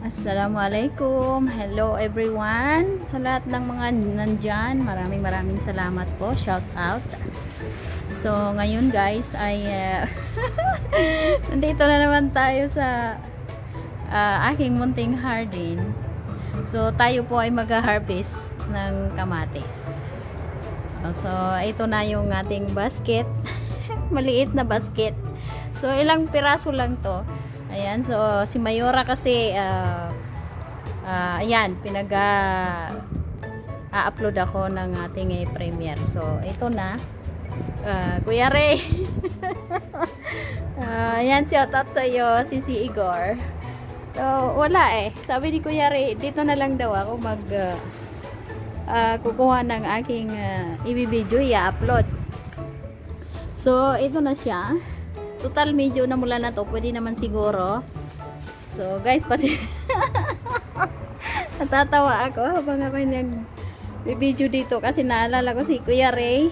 Assalamualaikum. Hello everyone. Sa lahat ng mga nandyan, maraming salamat po. Shout out. So, ngayon guys ay nandito na naman tayo sa aking munting hardin. So, tayo po ay mag-harvest ng kamatis. So, ito na yung ating basket. Maliit na basket. So, ilang piraso lang to. Ayan, so si Mayora kasi ayan, upload ako ng ating premiere. So, ito na. Kuya Ray. Ayan, shout out sa iyo, si Igor. So, wala eh. Sabi ni Kuya Ray, dito na lang daw ako kukuha ng aking i-video, i-upload. So, ito na siya. Total medyo na mula na to, pwede naman siguro. So guys, natatawa ako habang ako nag-video dito kasi naalala ko si Kuya Ray.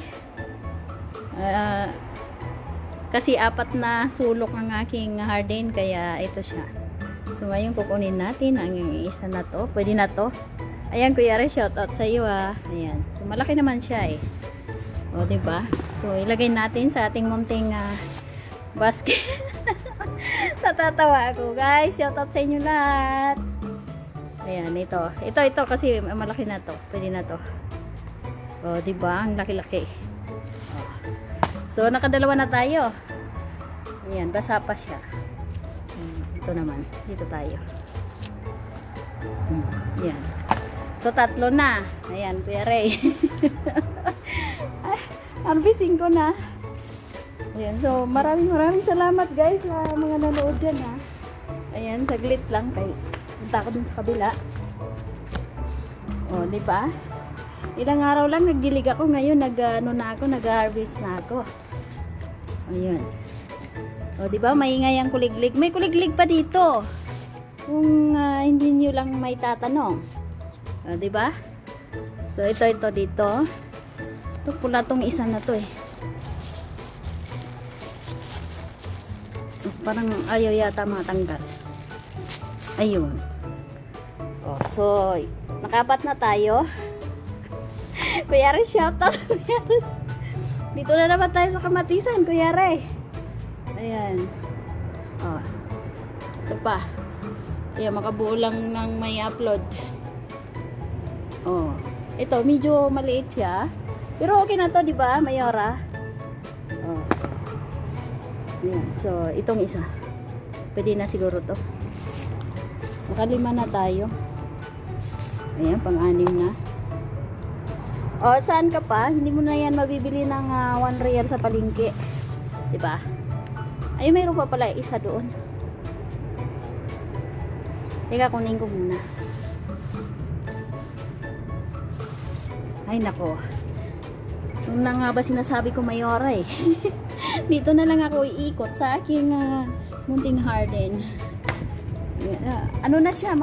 Kasi 4 na sulok ang aking hardin, kaya ito siya. So ngayon kukunin natin ang isa na to. Pwede na to. Ayan Kuya Ray, shout out sa iyo ah. Ayan. So, malaki naman siya eh. O diba? So ilagay natin sa ating munting basket. Natatawa ako guys. Shout out sa inyo lahat. Ayan, ito kasi malaki na to. Pwede na to. O, diba? Ang laki-laki. So, nakadalawa na tayo. Ayan, basa pa siya. Ito naman. Dito tayo. Ayan. So, 3 na. Ayan, Kuya Ray. Harvesting ko na. Ayan, so maraming salamat guys sa mga nanood dyan ha. Ayan, saglit lang kay punta ako dun sa kabila. O, diba? Ilang araw lang nagdilig ako, ngayon nag-harvest na ako. Ayan. O, diba? Maingay ang kuliglig. May kuliglig pa dito. Kung hindi nyo lang may tatanong. O, diba? So, ito dito. Ito pula tong isa na to eh. Parang ayaw yata matanggal. Ayun. Oh, so nakapat na tayo. Kuya Ray, shout out. Dito na naman tayo sa kamatisan, Kuya Ray. Ayan. Oh. Ito pa. Ayan, makabuo lang ng may upload. Oh. Ito, medyo maliit siya. Pero okay na to, di ba, Mayora? Oh. Ayan. So, itong isa. Pwede na siguro to. Naka-5 na tayo. Ayan, pang-6 na. O, saan ka pa? Hindi mo na yan mabibili ng 1 real sa palengke. Diba? Ay, mayroon pa pala isa doon. Teka, kunin ko muna. Ay, nako. Yung na nga ba sinasabi ko, Mayora eh. Dito na lang ako iikot sa aking munting hardin. Ano na siya,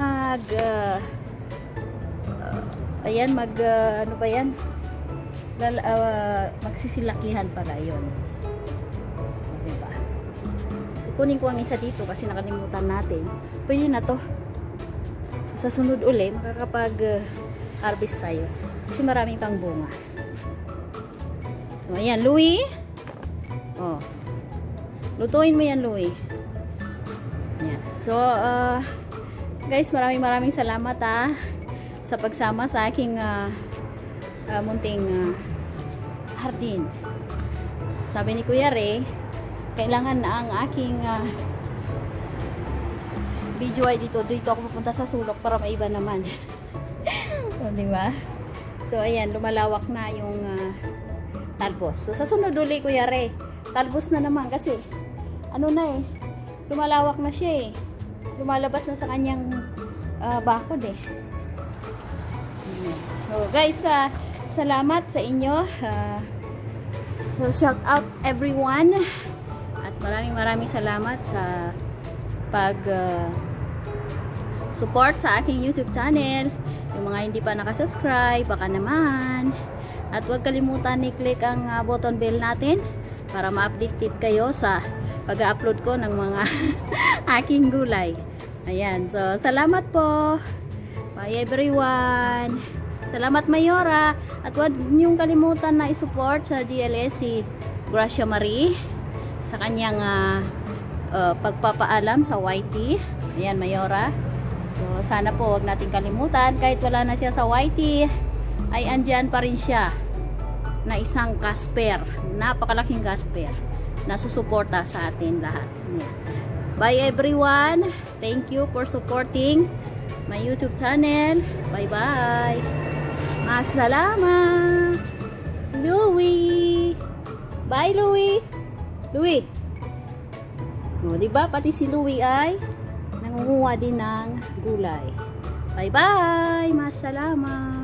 ayan, ano ba yan? Magsisilakihan pala yun. Diba? So, kunin ko ang isa dito kasi nakalimutan natin. Pwede na to. So, sa sunod uli, makakapag-harvest tayo. Kasi maraming pang bunga. So, ayan, Louie. Oh. Lutuin mo yan, Louie. Ayan. So, guys, maraming salamat sa pagsama sa aking munting hardin. Sabi ni Kuya Ray, kailangan na ang aking video ay dito ako pupunta sa sulok para maiba naman. O, diba? So, ayan, lumalawak na yung talbos. So, sa sunod uli, Kuya Ray, talbos na naman kasi ano na eh, lumalawak na siya eh. Lumalabas na sa kanyang bakod eh. So guys, salamat sa inyo. So shout out everyone. At maraming salamat sa support sa aking YouTube channel. Yung mga hindi pa nakasubscribe, baka naman. At huwag kalimutan i-click ang button bell natin para ma-update kayo sa pag-upload ko ng mga aking gulay. Ayan, so salamat po. Bye everyone. Salamat Mayora. At huwag niyong kalimutan na i-support sa GLS si Gracia Marie sa kanyang pagpapaalam sa YT. Ayan Mayora. So sana po huwag natin kalimutan, kahit wala na siya sa YT ay andyan pa rin siya na isang Casper, napakalaking Casper na susuporta sa atin lahat. Ayan. Bye everyone. Thank you for supporting my YouTube channel. Bye bye. Masalamat. Louie. Bye Louie. Louie. O, diba? Pati si Louie ay nangunguha din ng gulay. Bye bye. Masalamat.